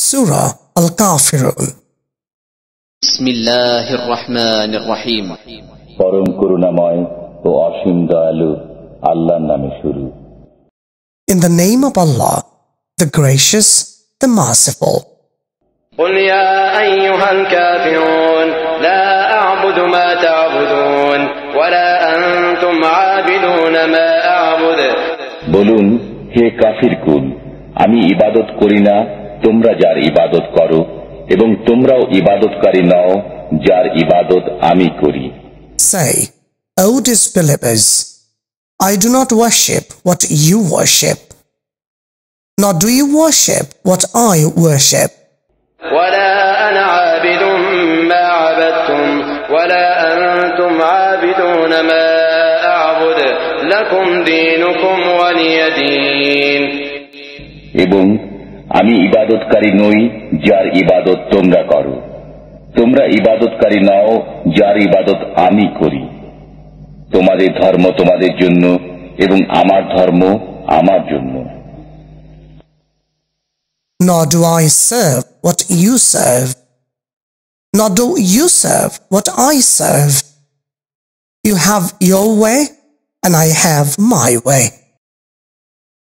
Surah Al Kafirun. Bismillahir Rahmanir Rahim. পরম করুণাময় ও অসীম দয়ালু আল্লাহর নামে শুরু। In the name of Allah, the gracious, the merciful. قل يا أيها الكافرون لا أعبد ما تعبدون ولا أنتم عابدون ما أعبد. বলুন, হে কাফির কুল, আমি ইবাদত করি না, তোমরা যার ইবাদত করো, এবং তোমরাও ইবাদতকারী নও যার ইবাদত আমি করি। Say, O disbelievers, I do not worship what you worship, nor do you worship what I worship. ولا أنا عابد ما عبدتم ولا أنتم عابدون ما أعبد لكم دينكم ولي دين. এবং আমি ইবাদতকারী নই যার ইবাদত তোমরা করো, তোমরা ইবাদতকারী নও যার ইবাদত আমি করি। তোমাদের ধর্ম তোমাদের জন্য এবং আমার ধর্ম আমার জন্য। Nor do I serve what you serve, nor do you serve what I serve. You have your way, and I have my way.